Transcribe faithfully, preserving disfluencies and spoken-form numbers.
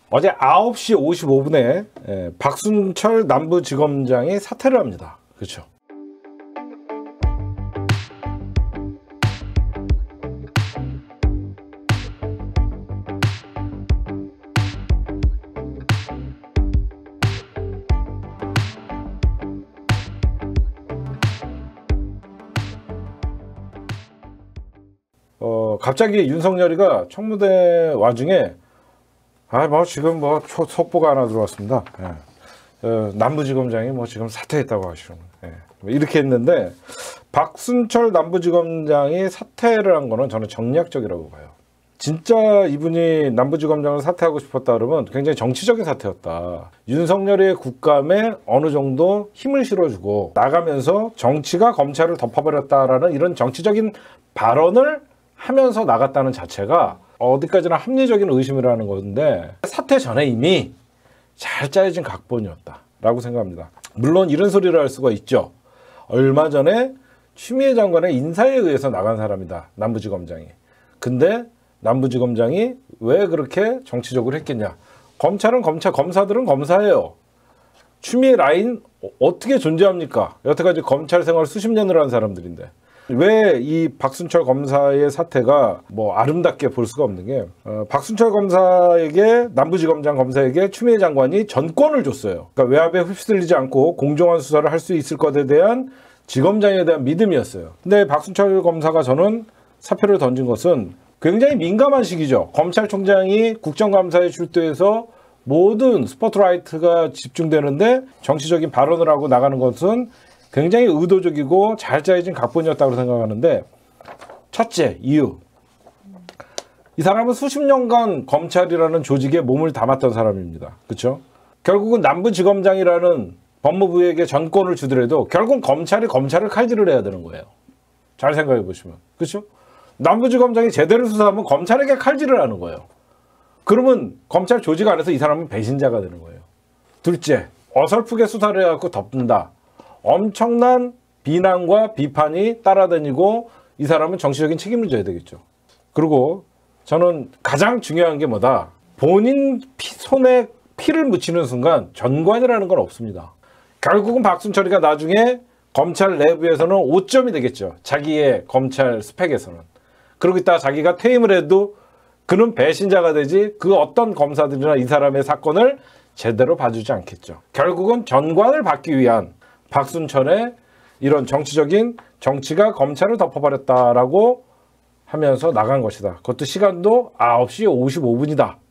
어제 아홉 시 오십오 분에 예, 박순철 남부지검장이 사퇴를 합니다. 그렇죠. 어, 갑자기 윤석열이가 청무대 와중에 아, 뭐 지금 뭐 속보가 하나 들어왔습니다. 예. 어, 남부지검장이 뭐 지금 사퇴했다고 하시는 예. 이렇게 했는데 박순철 남부지검장이 사퇴를 한 거는 저는 정략적이라고 봐요. 진짜 이분이 남부지검장을 사퇴하고 싶었다 그러면 굉장히 정치적인 사퇴였다. 윤석열의 국감에 어느 정도 힘을 실어주고 나가면서 정치가 검찰을 덮어버렸다라는 이런 정치적인 발언을 하면서 나갔다는 자체가 어디까지나 합리적인 의심이라는 건데 사퇴 전에 이미 잘 짜여진 각본이었다라고 생각합니다. 물론 이런 소리를 할 수가 있죠. 얼마 전에 추미애 장관의 인사에 의해서 나간 사람이다. 남부지검장이. 근데 남부지검장이 왜 그렇게 정치적으로 했겠냐. 검찰은 검찰, 검사들은 검사예요. 추미애 라인 어떻게 존재합니까? 여태까지 검찰 생활 수십 년을 한 사람들인데. 왜 이 박순철 검사의 사태가 뭐 아름답게 볼 수가 없는 게 어, 박순철 검사에게 남부지검장 검사에게 추미애 장관이 전권을 줬어요. 그러니까 외압에 휩쓸리지 않고 공정한 수사를 할 수 있을 것에 대한 지검장에 대한 믿음이었어요. 근데 박순철 검사가 저는 사표를 던진 것은 굉장히 민감한 시기죠. 검찰총장이 국정감사에 출두해서 모든 스포트라이트가 집중되는데 정치적인 발언을 하고 나가는 것은 굉장히 의도적이고 잘 짜여진 각본이었다고 생각하는데, 첫째 이유, 이 사람은 수십 년간 검찰이라는 조직에 몸을 담았던 사람입니다. 그렇죠? 결국은 남부지검장이라는 법무부에게 전권을 주더라도 결국 검찰이 검찰을 칼질을 해야 되는 거예요. 잘 생각해 보시면. 그렇죠? 남부지검장이 제대로 수사하면 검찰에게 칼질을 하는 거예요. 그러면 검찰 조직 안에서 이 사람은 배신자가 되는 거예요. 둘째, 어설프게 수사를 해갖고 덮는다. 엄청난 비난과 비판이 따라다니고 이 사람은 정치적인 책임을 져야 되겠죠. 그리고 저는 가장 중요한 게 뭐다. 본인 피, 손에 피를 묻히는 순간 전관이라는 건 없습니다. 결국은 박순철이가 나중에 검찰 내부에서는 오점이 되겠죠. 자기의 검찰 스펙에서는. 그러고 있다가 자기가 퇴임을 해도 그는 배신자가 되지 그 어떤 검사들이나 이 사람의 사건을 제대로 봐주지 않겠죠. 결국은 전관을 받기 위한 박순철의 이런 정치적인 정치가 검찰을 덮어버렸다라고 하면서 나간 것이다. 그것도 시간도 아홉 시 오십오 분이다.